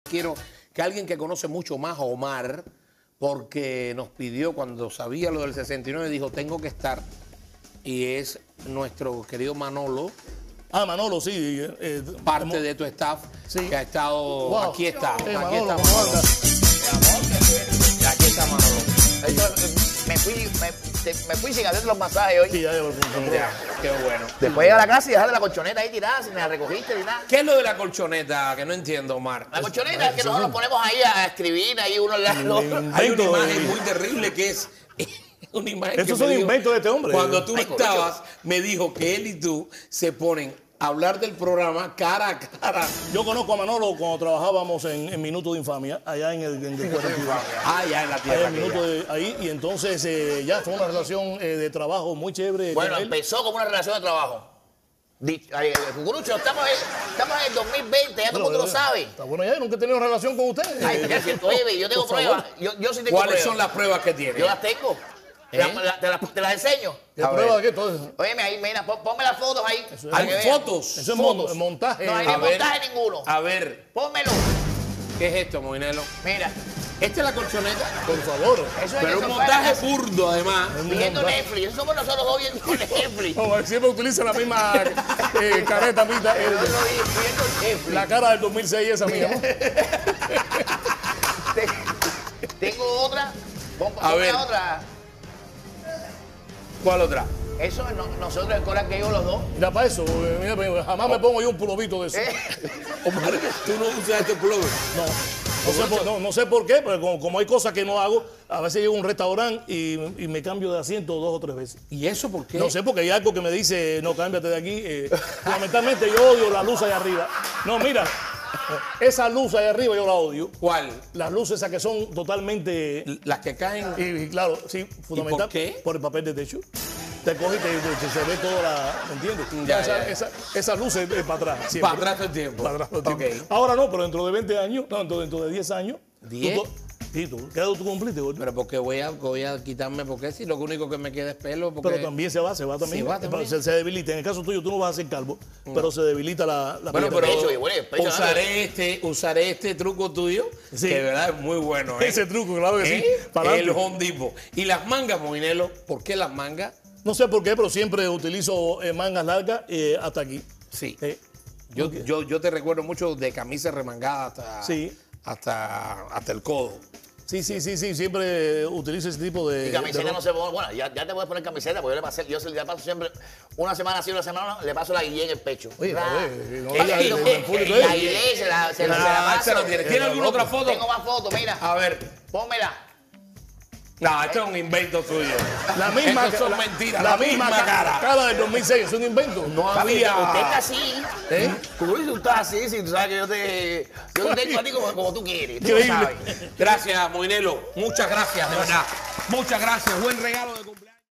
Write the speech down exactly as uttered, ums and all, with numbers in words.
quiero que alguien que conoce mucho más a Omar, porque nos pidió cuando sabía lo del sesenta y nueve, dijo, tengo que estar, y es nuestro querido Manolo. Ah, Manolo, sí. Eh, parte hemos... de tu staff, sí, que ha estado... Wow. Aquí está, hey, aquí Manolo, está Manolo. Y aquí está Manolo. Me fui, me, te, me fui sin hacer los masajes hoy. Sí, ya, ya, qué bueno. Después llega a la casa y dejar la colchoneta ahí tirada, sin la recogiste ni nada. ¿Qué es lo de la colchoneta? Que no entiendo, Omar. La colchoneta es que nosotros nos ponemos ahí a escribir, ahí uno le da los... Hay una imagen muy terrible que es... una imagen Esos que son inventos de este hombre. Cuando tú estabas, me dijo que él y tú se ponen a hablar del programa cara a cara. Yo conozco a Manolo cuando trabajábamos en, en Minuto de Infamia, allá en el, en el cuarenta y dos. Ah, ya en la tierra. Allá en Minuto de, ahí, y entonces eh, ya fue una relación eh, de trabajo muy chévere. Bueno, empezó como una relación de trabajo. Cucurucho, estamos en, estamos en el dos mil veinte, ya todo el mundo lo sabe. Está bueno, ya nunca he tenido relación con usted. Ay, ya siento, oye, yo tengo pruebas. Yo, yo sí tengo ¿Cuáles pruebas. son las pruebas que tienes? Yo las tengo. ¿Eh? La, la, te, las, te las enseño. ¿Qué prueba de qué? Todo eso. Óyeme ahí, mira, ponme las fotos ahí. ¿Hay fotos? Eso es fotos. montaje. No hay ni montaje ninguno. A ver. Pónmelo. ¿Qué es esto, Moinelo? Mira. ¿Esta es la colchoneta? Por favor. Eso es Pero un montaje burdo, además. Viendo Netflix. Eso somos nosotros dos viendo Netflix. No, siempre utiliza la misma eh, careta mita. Eh, la cara del dos mil seis esa mía, ¿no? Tengo otra. Pon, a ver. Otra. ¿Cuál otra? Eso no, nosotros en Coral que yo los dos. Mira, para eso, mira, jamás me pongo yo un pulovito de eso. ¿Eh? Omar, ¿tú no usas este pullover? No. No sé, por, no, no sé por qué, pero como, como hay cosas que no hago, a veces llego a un restaurante y, y me cambio de asiento dos o tres veces. ¿Y eso por qué? No sé, porque hay algo que me dice, no, cámbiate de aquí. Eh, fundamentalmente yo odio la luz allá arriba. No, mira, esa luz allá arriba yo la odio. ¿Cuál? Las luces esas que son totalmente... Las que caen... Y, y claro, sí, fundamental. ¿Y por qué? Por el papel de techo. Te coge y te, te, te, se ve toda la... ¿Me entiendes? Ya, esa, ya, ya. Esa, esa luz es, es para atrás. Siempre. Para atrás todo el tiempo. Para atrás todo el tiempo. Okay. Ahora no, pero dentro de veinte años, no, dentro, dentro de diez años... ¿diez? Tú, sí, tú, ¿qué edad tú cumpliste, gordo? Pero porque voy a, voy a quitarme, porque si lo único que me queda es pelo. Porque... Pero también se va, se va también. Se va también. Se, se debilita. En el caso tuyo, tú no vas a ser calvo, no. Pero se debilita la, la bueno, piel. pero pecho, bueno, pecho, usaré, este, usaré este truco tuyo, sí. Que de verdad es muy bueno. ¿eh? Ese truco, claro que ¿Eh? sí. Para el Home Depot. Y las mangas, Moinelo, ¿por qué las mangas? No sé por qué, pero siempre utilizo eh, mangas largas eh, hasta aquí. Sí. Eh, yo, okay. yo, yo te recuerdo mucho de camisas remangadas hasta, sí. hasta, hasta el codo. Sí, sí, sí, sí, siempre utilizo ese tipo de... Y camiseta de... no se pone, bueno, ya, ya te voy a poner camiseta, porque yo le pasé, yo le paso siempre, una semana así, una semana no, le paso la guille en el pecho. Oye, Ra, oye, no, eh, la, eh, la, eh, la, eh, la, la guille se la, se la, se la paso. No tiene. ¿Tiene alguna otra foto? Tengo más fotos, mira. A ver. Pónmela. No, esto es un invento tuyo. La misma, Estos son la, mentiras. La, La, misma, misma cara. cara. cara del dos mil seis, es un invento. No Papi, había... usted está así. ¿Eh? Tú, tú estás así, si tú sabes que yo te, yo te tengo a ti como, como tú quieres. Tú lo Increíble. sabes. Gracias, Moinelo. Muchas gracias, de verdad. Muchas gracias. Buen regalo de cumpleaños.